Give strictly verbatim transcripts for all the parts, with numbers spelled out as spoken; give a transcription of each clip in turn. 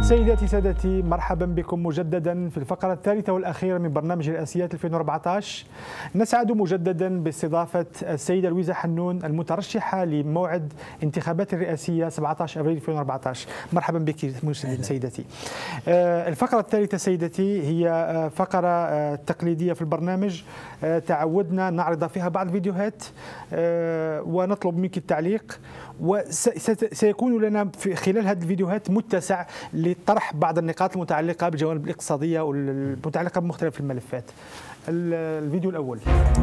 سيداتي سادتي، مرحبا بكم مجددا في الفقرة الثالثة والأخيرة من برنامج الرئاسيات ألفين وأربعة عشر. نسعد مجددا باستضافة السيدة لويزا حنون المترشحة لموعد انتخابات الرئاسية سبعة عشر أبريل ألفين وأربعة عشر. مرحبا بك سيدتي. الفقرة الثالثة سيدتي هي فقرة تقليدية في البرنامج، تعودنا نعرض فيها بعض الفيديوهات ونطلب منك التعليق، وسيكون لنا في خلال هذه الفيديوهات متسع لطرح بعض النقاط المتعلقة بالجوانب الاقتصادية والمتعلقة بمختلف الملفات. الفيديو الأول.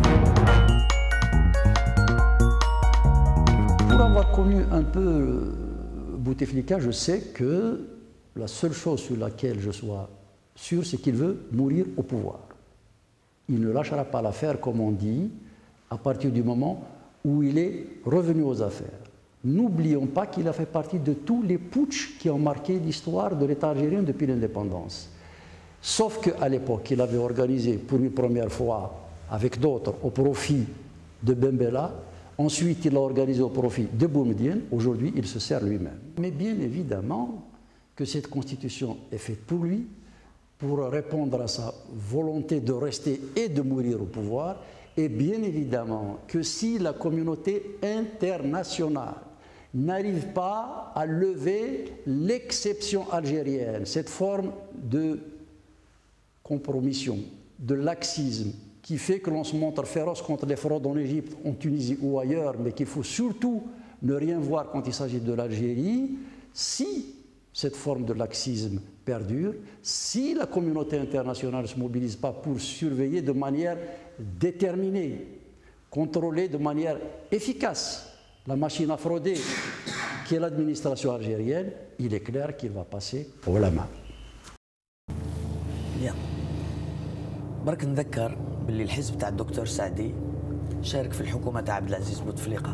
Pour avoir connu un peu Bouteflika, je sais que la seule chose sur laquelle je sois sûr, c'est qu'il veut mourir au pouvoir. Il ne lâchera pas l'affaire, comme on dit, à partir du moment où il est revenu aux affaires. N'oublions pas qu'il a fait partie de tous les putschs qui ont marqué l'histoire de l'État algérien depuis l'indépendance. Sauf qu'à l'époque, il avait organisé pour une première fois, avec d'autres, au profit de Ben Bella. Ensuite, il l'a organisé au profit de Boumediene. Aujourd'hui, il se sert lui-même. Mais bien évidemment que cette constitution est faite pour lui, pour répondre à sa volonté de rester et de mourir au pouvoir. Et bien évidemment que si la communauté internationale n'arrive pas à lever l'exception algérienne, cette forme de compromission, de laxisme, qui fait que l'on se montre féroce contre les fraudes en Égypte, en Tunisie ou ailleurs, mais qu'il faut surtout ne rien voir quand il s'agit de l'Algérie, si cette forme de laxisme perdure, si la communauté internationale ne se mobilise pas pour surveiller de manière déterminée, contrôler de manière efficace la machine à frauder qui est l'administration algérienne, il est clair qu'il va passer au la main. Bien. برك نذكر باللي الحزب تاع الدكتور سعدي شارك في الحكومة تاع عبد العزيز بوتفليقة.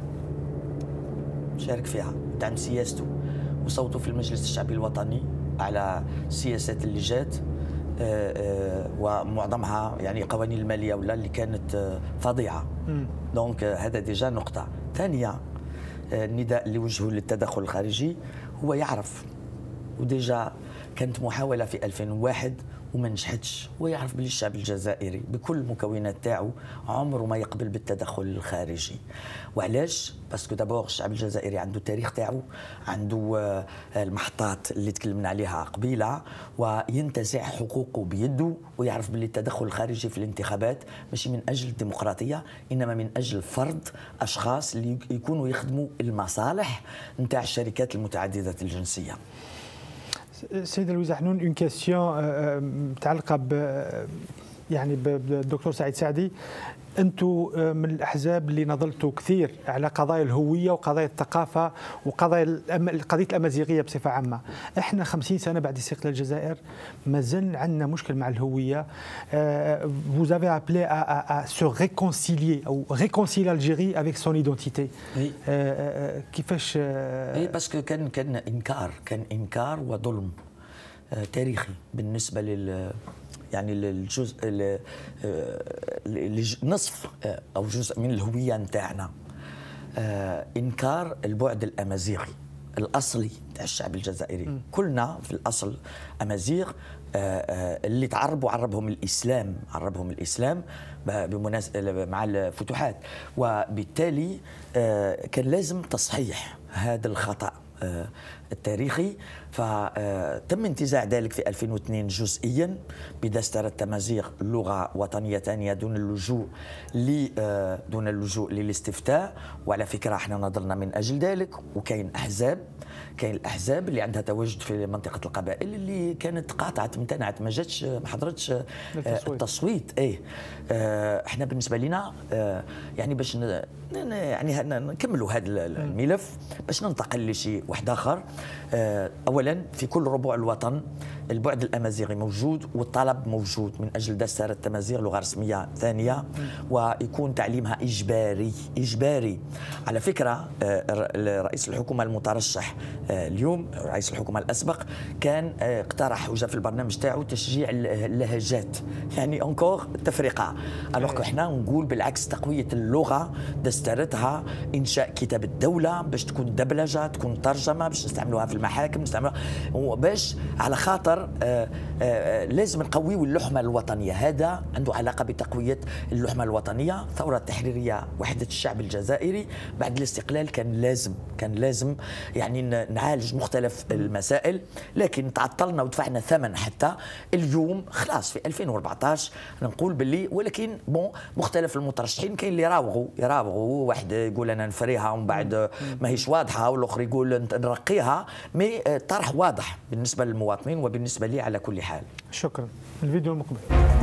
شارك فيها، دعم سياسته وصوته في المجلس الشعبي الوطني على السياسات اللي جات، ومعظمها يعني قوانين الماليه ولا اللي كانت فظيعه. دونك هذا ديجا نقطه. ثانيا النداء اللي وجهه للتدخل الخارجي هو يعرف، وديجا كانت محاوله في ألفين وواحد وما نجحتش. هو يعرف بلي الشعب الجزائري بكل المكونات تاعو عمره ما يقبل بالتدخل الخارجي. وعلاش؟ باسكو دابور الشعب الجزائري عنده التاريخ تاعو، عنده المحطات اللي تكلمنا عليها قبيله، وينتزع حقوقه بيده، ويعرف بلي التدخل الخارجي في الانتخابات ماشي من اجل الديمقراطيه، انما من اجل فرض اشخاص اللي يكونوا يخدموا المصالح نتاع الشركات المتعدده الجنسيه. سيدة لويزا حنون، اون كيسيون متعلقه ب يعني بالدكتور سعيد سعدي. انتم من الاحزاب اللي نضلتوا كثير على قضايا الهويه وقضايا الثقافه وقضايا قضيه الامازيغيه بصفه عامه. احنا خمسين سنه بعد استقلال الجزائر مازال عندنا مشكل مع الهويه. vous avez appelé à, à, à se réconcilier او réconcilier l'Algérie avec son identité. كيفاش؟ اي باسكو كان كان انكار، كان انكار وظلم تاريخي بالنسبه لل يعني الجزء نصف او جزء من الهويه نتاعنا. انكار البعد الامازيغي الاصلي تاع الشعب الجزائري. م. كلنا في الاصل امازيغ، اللي تعربوا عربهم الاسلام، عربهم الاسلام بمناسبه مع الفتوحات، وبالتالي كان لازم تصحيح هذا الخطأ التاريخي. فتم انتزاع ذلك في ألفين واثنين جزئيا بدستور التمازيغ لغه وطنيه ثانيه دون اللجوء دون اللجوء للاستفتاء. وعلى فكره احنا نضلنا من اجل ذلك، وكاين احزاب كاين الاحزاب اللي عندها تواجد في منطقه القبائل اللي كانت قاطعت، امتنعت، ما جاتش، ما حضرتش التصويت. ايه احنا بالنسبه لنا يعني باش يعني نكملوا هذا الملف باش ننتقل لشيء واحد اخر. اولا في كل ربوع الوطن البعد الامازيغي موجود والطلب موجود من اجل دستار التمازيغ لغه رسميه ثانيه ويكون تعليمها اجباري اجباري. على فكره رئيس الحكومه المترشح اليوم رئيس الحكومه الاسبق كان اقترح وجاء في البرنامج تاعو تشجيع اللهجات، يعني انكور تفرقه. الوغ احنا نقول بالعكس تقويه اللغه دسترتها انشاء كتاب الدوله باش تكون دبلجه تكون ترجمه باش نستعملوها في المحاكم نستعملوها باش على خاطر آآ آآ لازم نقويو اللحمه الوطنيه. هذا عنده علاقه بتقويه اللحمه الوطنيه. الثوره التحريريه وحده الشعب الجزائري بعد الاستقلال كان لازم كان لازم يعني نعالج مختلف المسائل، لكن تعطلنا ودفعنا ثمن حتى اليوم خلاص في ألفين وأربعطاش نقول باللي. ولكن بون مختلف المترشحين كاين اللي يراوغوا يراوغوا واحد يقول انا نفريها ومن بعد ماهيش واضحه والاخر يقول نرقيها، مي طرح واضح بالنسبه للمواطنين وبالنسبه لي على كل حال. شكرا. الفيديو المقبل.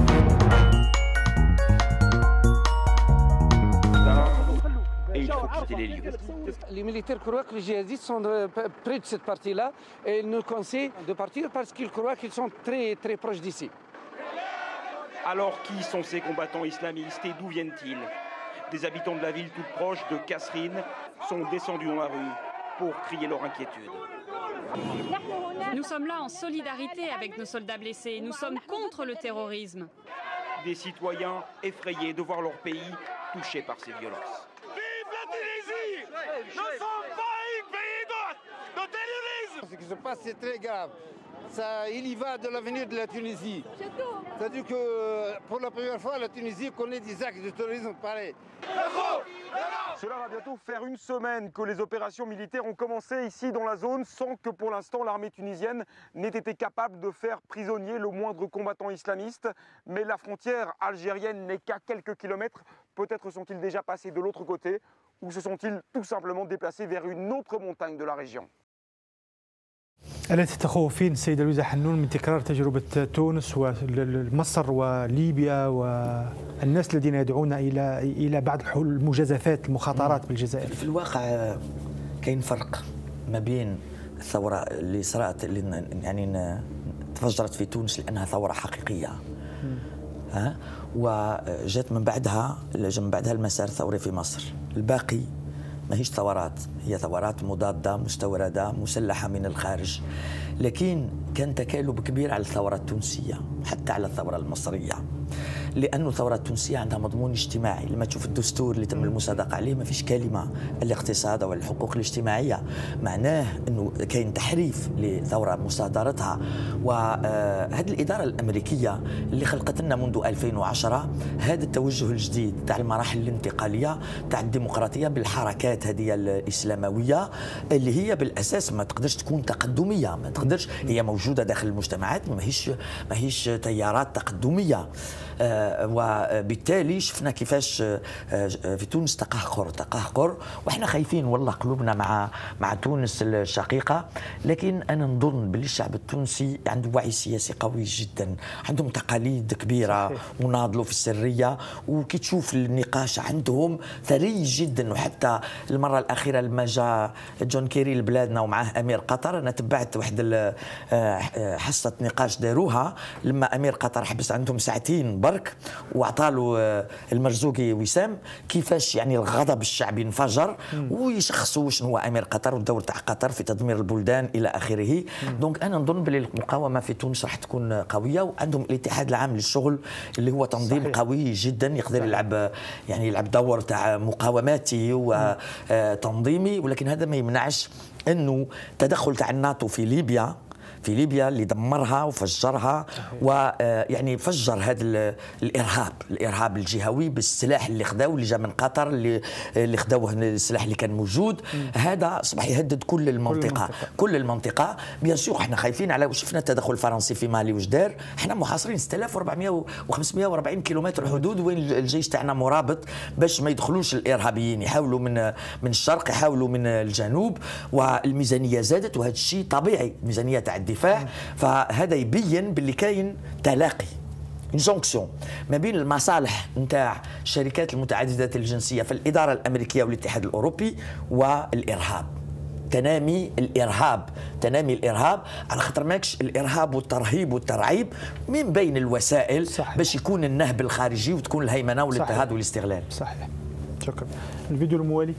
Les militaires croient que les djihadistes sont près de cette partie-là et ils nous conseillent de partir parce qu'ils croient qu'ils sont très, très proches d'ici. Alors qui sont ces combattants islamistes et d'où viennent-ils? Des habitants de la ville toute proche de Kasserine sont descendus dans la rue pour crier leur inquiétude. Nous sommes là en solidarité avec nos soldats blessés. Nous sommes contre le terrorisme. Des citoyens effrayés de voir leur pays touché par ces violences. Vive la Tunisie! Nous ne sommes pas un pays de terrorisme! Ce qui se passe, c'est très grave. Ça, il y va de l'avenir de la Tunisie. C'est-à-dire que pour la première fois, la Tunisie connaît des actes de terrorisme pareils. Cela va bientôt faire une semaine que les opérations militaires ont commencé ici dans la zone sans que pour l'instant l'armée tunisienne n'ait été capable de faire prisonnier le moindre combattant islamiste. Mais la frontière algérienne n'est qu'à quelques kilomètres. Peut-être sont-ils déjà passés de l'autre côté ou se sont-ils tout simplement déplacés vers une autre montagne de la région. ألا تتخوفين السيدة لويزا حنون من تكرار تجربة تونس ومصر وليبيا والناس الذين يدعون إلى إلى بعض الحلول المجازفات المخاطرات بالجزائر؟ في الواقع كاين فرق ما بين الثورة اللي صرات اللي يعني تفجرت في تونس لأنها ثورة حقيقية ها وجات من بعدها جاء من بعدها المسار الثوري في مصر. الباقي ماهيش ثورات، هي ثورات مضادة مستوردة مسلحة من الخارج، لكن كان تكالب كبير على الثورة التونسية حتى على الثورة المصرية، لأن الثورة التونسية عندها مضمون اجتماعي. لما تشوف الدستور اللي تم المصادقة عليه ما فيش كلمة الاقتصاد والحقوق الاجتماعية، معناه أنه كاين تحريف لثورة مصادرتها. وهذه الإدارة الأمريكية اللي خلقت لنا منذ ألفين وعشرة هذا التوجه الجديد تاع المراحل الانتقالية تاع الديمقراطية بالحركات هذه الإسلاموية اللي هي بالأساس ما تقدرش تكون تقدمية، ما تقدرش، هي موجودة داخل المجتمعات ماهيش ماهيش تيارات تقدمية. آه وبالتالي شفنا كيفاش آه في تونس تقهقر تقهقر واحنا خايفين والله قلوبنا مع مع تونس الشقيقه. لكن انا نظن باللي الشعب التونسي عنده وعي سياسي قوي جدا، عندهم تقاليد كبيره وناضلوا في السريه، وكي تشوف النقاش عندهم ثري جدا. وحتى المره الاخيره لما جاء جون كيري لبلادنا ومعه امير قطر، انا تبعت واحد حصه نقاش داروها لما امير قطر حبس عندهم ساعتين برك وعطاله المرزوقي وسام كيفاش يعني الغضب الشعبي انفجر ويشخصوا شنو هو امير قطر والدور تاع قطر في تدمير البلدان الى اخره. دونك انا نظن بلي المقاومه في تونس راح تكون قويه، وعندهم الاتحاد العام للشغل اللي هو تنظيم صحيح. قوي جدا يقدر يلعب يعني يلعب دور تاع مقاوماتي وتنظيمي. ولكن هذا ما يمنعش انه تدخل تاع الناتو في ليبيا في ليبيا اللي دمرها وفجرها ويعني فجر هذا الارهاب الارهاب الجهوي بالسلاح اللي خداوه اللي جاء من قطر اللي اللي خداوه السلاح اللي كان موجود. مم. اصبح يهدد كل المنطقه كل المنطقه. بيان سور احنا خايفين على شفنا التدخل الفرنسي في مالي واش دار. احنا محاصرين ستة آلاف وأربعمائة وخمسمائة وأربعين كيلومتر حدود وين الجيش تاعنا مرابط باش ما يدخلوش الارهابيين، يحاولوا من من الشرق يحاولوا من الجنوب. والميزانيه زادت وهذا الشيء طبيعي، الميزانيه تاع الدفاع. فهذا يبين باللي كاين تلاقي انجونكسيون ما بين المصالح نتاع الشركات المتعدده الجنسيه في الاداره الامريكيه والاتحاد الاوروبي والارهاب. تنامي الارهاب، تنامي الارهاب، على خاطر ماكش الارهاب والترهيب والترعيب من بين الوسائل صحيح. باش يكون النهب الخارجي وتكون الهيمنه والاضطهاد والاستغلال. صحيح. شكرا. الفيديو الموالي.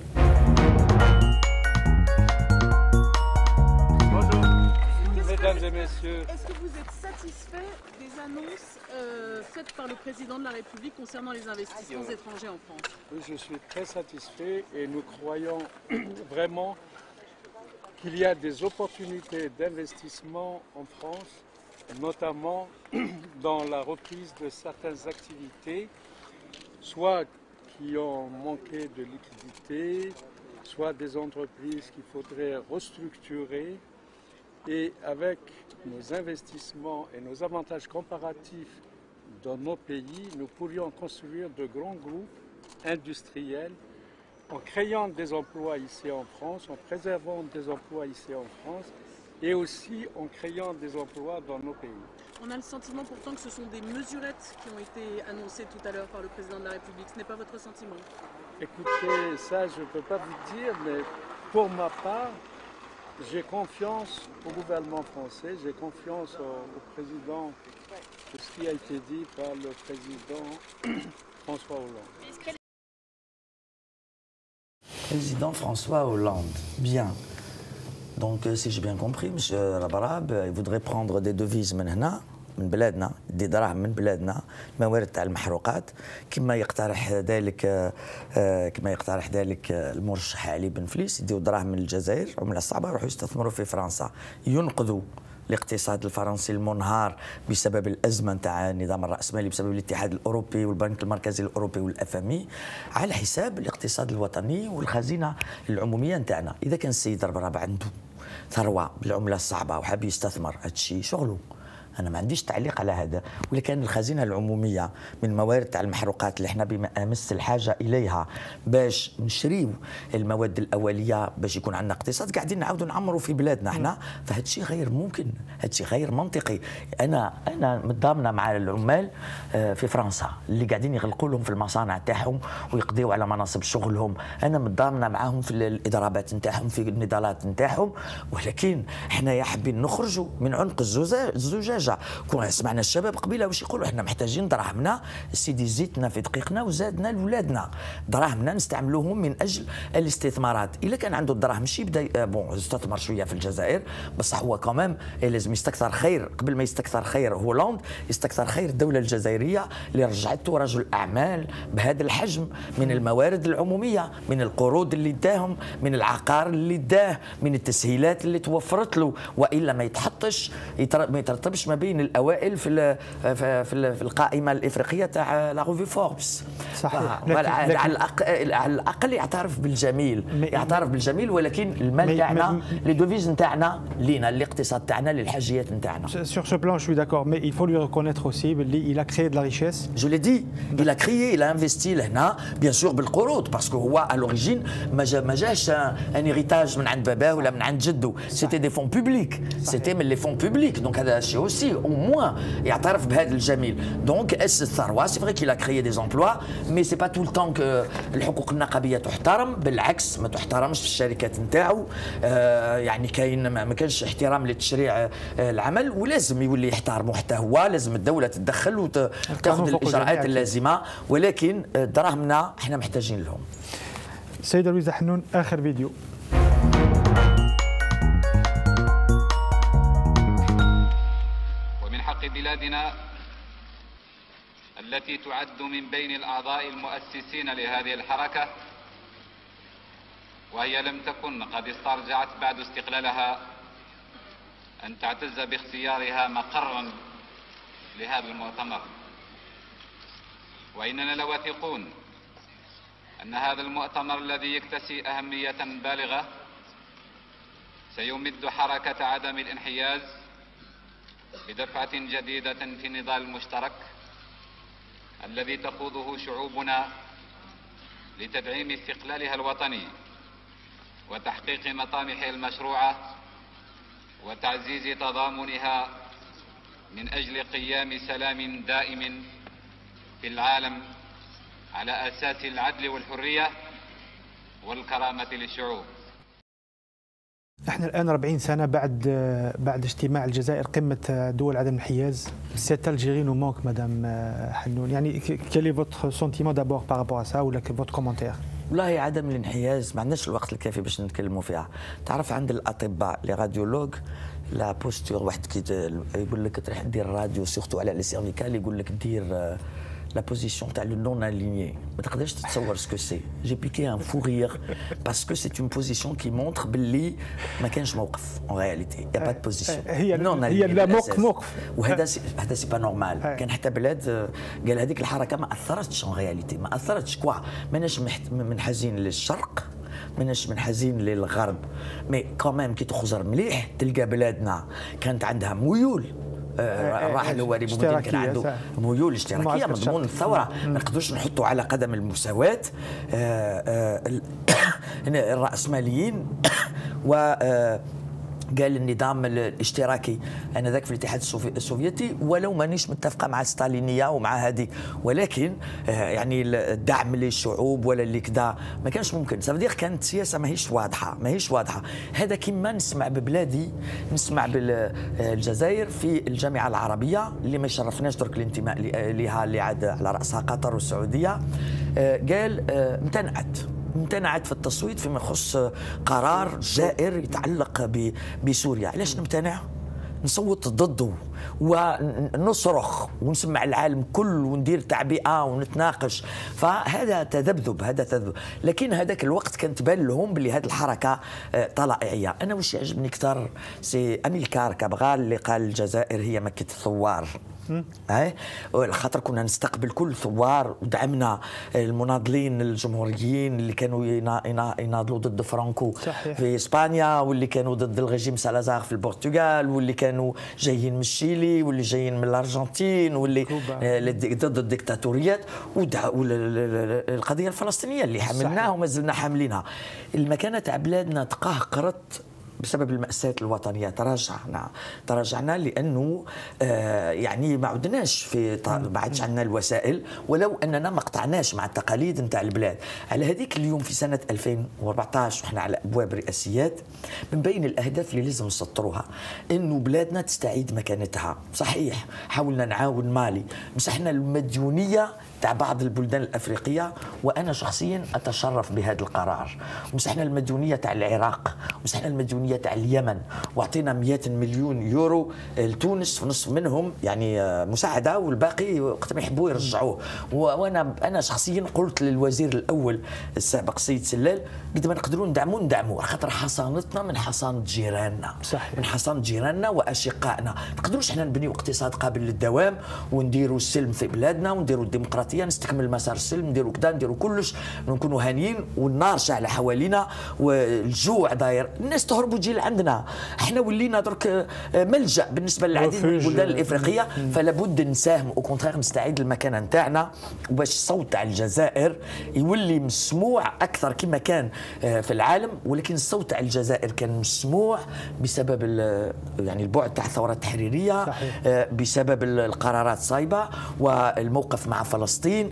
Mesdames et messieurs, est-ce que vous êtes satisfait des annonces euh, faites par le président de la République concernant les investissements étrangers en France? Oui, je suis très satisfait et nous croyons vraiment qu'il y a des opportunités d'investissement en France, notamment dans la reprise de certaines activités, soit qui ont manqué de liquidité, soit des entreprises qu'il faudrait restructurer. Et avec nos investissements et nos avantages comparatifs dans nos pays, nous pourrions construire de grands groupes industriels en créant des emplois ici en France, en préservant des emplois ici en France et aussi en créant des emplois dans nos pays. On a le sentiment pourtant que ce sont des mesurettes qui ont été annoncées tout à l'heure par le président de la République. Ce n'est pas votre sentiment? Écoutez, ça je ne peux pas vous dire, mais pour ma part, j'ai confiance au gouvernement français, j'ai confiance au, au président de ce qui a été dit par le président François Hollande. Président François Hollande, bien. Donc si j'ai bien compris, M. Rabarab, il voudrait prendre des devises maintenant. من بلادنا، دي دراهم من بلادنا، الموارد تاع المحروقات كما يقترح ذلك كما يقترح ذلك المرشح علي بن فليس، يديو دراهم من الجزائر عمله صعبه يروحوا يستثمروا في فرنسا، ينقذوا الاقتصاد الفرنسي المنهار بسبب الازمه نتاع النظام الراسمالي بسبب الاتحاد الاوروبي والبنك المركزي الاوروبي والاف ام اي على حساب الاقتصاد الوطني والخزينه العموميه نتاعنا. اذا كان السيد ربراب عنده ثروه بالعمله الصعبه وحاب يستثمر، هذا الشيء شغله، أنا ما عنديش تعليق على هذا، ولكن الخزينة العمومية من الموارد تاع المحروقات اللي احنا بأمس الحاجة إليها باش نشريو المواد الأولية باش يكون عندنا اقتصاد، قاعدين نعاودوا نعمروا في بلادنا احنا، فهذا الشيء غير ممكن، هذا الشيء غير منطقي. أنا أنا متضامنة مع العمال في فرنسا اللي قاعدين يغلقوا لهم في المصانع تاعهم ويقضيوا على مناصب شغلهم، أنا متضامنة معاهم في الإضرابات نتاعهم في النضالات نتاعهم، ولكن احنا يا حابين نخرجوا من عنق الزجاج. كنا سمعنا الشباب قبيله واش يقولوا، احنا محتاجين دراهمنا سيدي زيتنا في دقيقنا وزادنا لولادنا، دراهمنا نستعملوهم من اجل الاستثمارات. اذا كان عنده الدراهم ماشي يبدا بون يستثمر شويه في الجزائر، بصح هو كمان لازم يستكثر خير، قبل ما يستكثر خير هولندا يستكثر خير الدوله الجزائريه اللي رجعته رجل اعمال بهذا الحجم من الموارد العموميه، من القروض اللي اداهم، من العقار اللي اداه، من التسهيلات اللي توفرت له، والا ما يتحطش ما يترتبش ما بين الاوائل في في القائمه الافريقيه تاع لا روفي فوربس. صحيح. على الاقل يعترف بالجميل، يعترف بالجميل، ولكن المال تاعنا لي دوفيز نتاعنا لينا، الاقتصاد تاعنا للحاجيات نتاعنا. Sur ce plan, je suis d'accord, mais il faut lui reconnaître aussi qu'il a créé de la richesse. Je l'ai dit, il a créé, il a investi لهنا bien sûr بالقروض، باسكو هو à l'origine ما جا ما جاش ان هيريتاج من عند باباه ولا من عند جده، سيتي دي فون بوبليك، سيتي من لي فون بوبليك، دونك هذا الشيء aussi au moins يعترف بهذا الجميل. دونك اس الثروه سي فري كيل ا كريي دي زومبلوا، مي سي با تو التون كو الحقوق النقابيه تحترم، بالعكس ما تحترمش في الشركات نتاعو، آه يعني كاين ما كانش احترام لتشريع العمل، ولازم يولي يحترموا حتى هو، لازم الدوله تتدخل وتاخذ الاجراءات اللازمه، ولكن دراهمنا احنا محتاجين لهم. السيده لويزا حنون، اخر فيديو. بلادنا التي تعد من بين الأعضاء المؤسسين لهذه الحركة، وهي لم تكن قد استرجعت بعد استقلالها، أن تعتز باختيارها مقرا لهذا المؤتمر. وإننا لواثقون أن هذا المؤتمر الذي يكتسي أهمية بالغة سيمد حركة عدم الانحياز بدفعة جديدة في النضال المشترك الذي تخوضه شعوبنا لتدعيم استقلالها الوطني وتحقيق مطامحها المشروعة وتعزيز تضامنها من أجل قيام سلام دائم في العالم على أساس العدل والحرية والكرامة للشعوب. احنا الان أربعين سنه بعد بعد اجتماع الجزائر قمه دول عدم الانحياز. سيت الجيري نو مانك مدام حنون، يعني كيلي فوتر سونتيمون دابور بارابور ا سا ولا فوتر كومونتير؟ والله عدم الانحياز ما عندناش الوقت الكافي باش نتكلموا فيها. تعرف عند الاطباء لي راديولوج لا بوستور، واحد كي يقول لك تروح دير راديو سيرتو على لي سيرفيكال يقول لك دير لا بوزيسيون تاع لو نون الينيي، ما تقدرش تتصور سكو سي. جي بيكي ان فو رير باسكو سي اون بوزيسيون كي مونتر باللي ما كانش موقف اون رياليتي، يا با دو بوزيسيون هي هي لا موقف موقف وهذا هذا سي با نورمال. كان حتى بلاد قال هذيك الحركه ما اثرتش اون رياليتي، ما اثرتش كوا ماناش منحازين للشرق ماناش منحازين للغرب، مي كوميم كي تخزر مليح تلقى بلادنا كانت عندها ميول. راح الهواري بومدين كان عنده ميول اشتراكيه مضمون الثوره، ما نقدروش نحطوا على قدم المساواه الراسماليين و قال النظام الاشتراكي انا ذاك في الاتحاد السوفيتي، ولو مانيش متفقه مع الستالينيه ومع هذه، ولكن يعني الدعم للشعوب ولا اللي كذا ما كانش ممكن. سافدير كانت سياسه ماهيش واضحه ماهيش واضحه. هذا كما نسمع ببلادي، نسمع بالجزائر في الجامعه العربيه اللي ما يشرفناش درك الانتماء لها اللي عاد على راسها قطر والسعوديه، قال امتنعت امتنعت في التصويت فيما يخص قرار جائر يتعلق بسوريا. علاش نمتنع؟ نصوت ضده ونصرخ ونسمع العالم كل وندير تعبئه ونتناقش. فهذا تذبذب هذا تذبذب، لكن هذاك الوقت كانت تبان لهم بلي هذه الحركه طلائعيه. انا واش يعجبني اكثر سي اميلكار كابغال اللي قال الجزائر هي مكه الثوار. اي خاطر كنا نستقبل كل ثوار ودعمنا المناضلين الجمهوريين اللي كانوا يناضلوا ضد فرانكو صحيح. في اسبانيا، واللي كانوا ضد الرجيم سالازار في البرتغال، واللي كانوا جايين من الشيلي، واللي جايين من الارجنتين، واللي ضد الديكتاتوريات، والقضيه الفلسطينيه اللي حملناها وما زلنا حاملينها. المكانه تاع بلادنا تقهقرت بسبب المأساة الوطنية. تراجعنا تراجعنا لأنه آه يعني ما عدناش في ما عادش عندنا الوسائل، ولو أننا ما قطعناش مع التقاليد نتاع البلاد. على هذيك اليوم في سنة ألفين وأربعطاش وإحنا على أبواب رئاسيات، من بين الأهداف اللي لازم نسطروها إنه بلادنا تستعيد مكانتها. صحيح حاولنا نعاون مالي، مسحنا المديونية تاع بعض البلدان الأفريقية، وأنا شخصيا أتشرف بهذا القرار. مسحنا المديونية تاع العراق، مسحنا المديونية تاع اليمن، واعطينا مئة مليون يورو لتونس، نصف منهم يعني مساعدة والباقي وقت ما يحبوا يرجعوه. وأنا أنا شخصيا قلت للوزير الأول السابق السيد سلال قد ما نقدروا ندعموا ندعموا، خاطر حصانتنا من حصانة جيراننا صحيح. من حصانة جيراننا وأشقائنا. ما نقدروش احنا نبنيو اقتصاد قابل للدوام ونديروا السلم في بلادنا ونديروا الديمقراطية، نستكمل مسار السلم، نديروا كذا نديروا كلش، نكونوا هانيين والنار شاعله حوالينا والجوع داير، الناس تهربوا تجي لعندنا. احنا ولينا درك ملجا بالنسبه للعديد من البلدان الافريقيه، فلا بد نساهم او كونترير نستعيد المكانه نتاعنا، وباش الصوت تاع الجزائر يولي مسموع اكثر كما كان في العالم. ولكن الصوت تاع الجزائر كان مسموع بسبب يعني البعد تاع الثوره التحريريه صحيح. بسبب القرارات الصايبه والموقف مع فلسطين،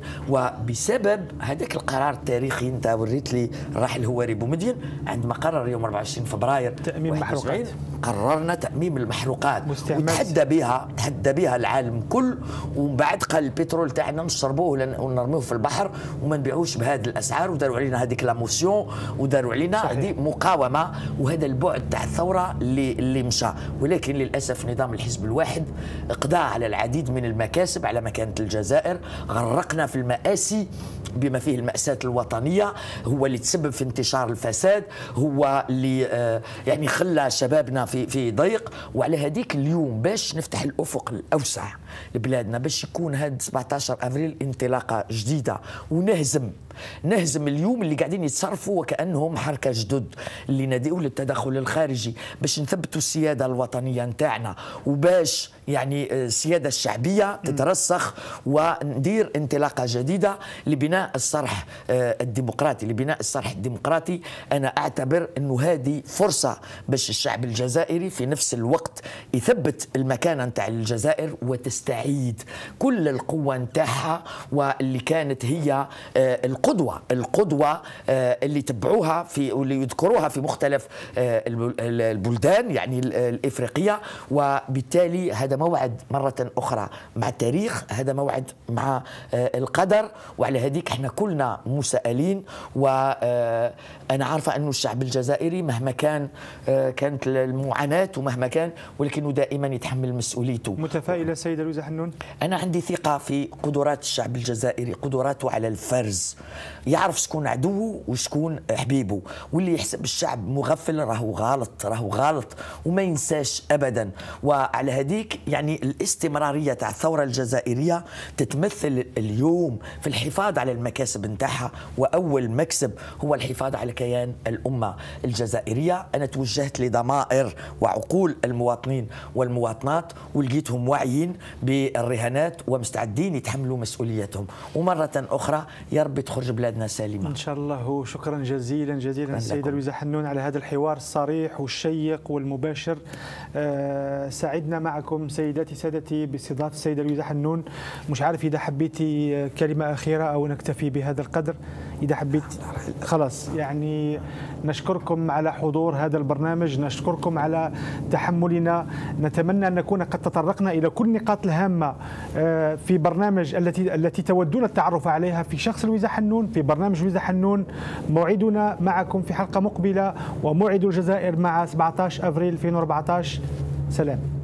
وبسبب هذاك القرار التاريخي. انت وريت لي الراحل الهواري بومدين عندما قرر يوم أربعة وعشرين فبراير تأميم المحروقات، قررنا تأميم المحروقات وتحدى بها تحدى بها العالم كل. ومن بعد قال البترول تاعنا نشربوه ونرموه في البحر وما نبيعوش بهذه الاسعار، وداروا علينا هذيك لاموسيون وداروا علينا هذه مقاومه. وهذا البعد تاع الثوره اللي اللي مشى. ولكن للاسف نظام الحزب الواحد قضى على العديد من المكاسب على مكانه الجزائر، غرقنا في المآسي بما فيه المأساة الوطنية، هو اللي تسبب في انتشار الفساد، هو اللي آه يعني خلى شبابنا في في ضيق. وعلى هذيك اليوم باش نفتح الأفق الأوسع لبلادنا، باش يكون هذا سبعة عشر أفريل انطلاقة جديدة ونهزم نهزم اليوم اللي قاعدين يتصرفوا وكأنهم حركة جدد اللي نادئوا للتدخل الخارجي، باش نثبتوا السيادة الوطنية نتاعنا، وباش يعني السيادة الشعبية تترسخ، وندير انطلاقة جديدة لبناء الصرح الديمقراطي لبناء الصرح الديمقراطي. أنا أعتبر أنه هذه فرصة باش الشعب الجزائري في نفس الوقت يثبت المكانة نتاع الجزائر وتست تستعيد كل القوة نتاعها، واللي كانت هي القدوة القدوة اللي تبعوها في واللي يذكروها في مختلف البلدان يعني الإفريقية. وبالتالي هذا موعد مرة أخرى مع التاريخ، هذا موعد مع القدر، وعلى هذيك احنا كلنا مسائلين. وأنا عارفة أنه الشعب الجزائري مهما كان كانت المعاناة ومهما كان، ولكنه دائما يتحمل مسؤوليته. متفائلة سيدة لويزا حنون؟ أنا عندي ثقة في قدرات الشعب الجزائري، قدراته على الفرز، يعرف شكون عدوه وشكون حبيبه، واللي يحسب الشعب مغفل راهو غلط راهو غلط وما ينساش أبدا. وعلى هذيك يعني الاستمرارية تاع الثورة الجزائرية تتمثل اليوم في الحفاظ على المكاسب نتاعها، وأول مكسب هو الحفاظ على كيان الأمة الجزائرية. أنا توجهت لضمائر وعقول المواطنين والمواطنات ولقيتهم واعيين بالرهانات ومستعدين يتحملوا مسؤوليتهم، ومرة أخرى يا رب تخرج بلادنا سالمة إن شاء الله. شكرا جزيلا جزيلا السيدة لويزا حنون على هذا الحوار الصريح والشيق والمباشر. أه سعدنا معكم سيداتي سادتي باستضافة السيدة لويزا حنون. مش عارف إذا حبيتي كلمة أخيرة أو نكتفي بهذا القدر. إذا حبيت خلاص، يعني نشكركم على حضور هذا البرنامج، نشكركم على تحملنا. نتمنى أن نكون قد تطرقنا إلى كل النقاط الهامة في برنامج التي التي تودون التعرف عليها في شخص لويزا حنون، في برنامج لويزا حنون. موعدنا معكم في حلقة مقبلة، وموعد الجزائر مع سبعة عشر أفريل ألفين وأربعة عشر. سلام.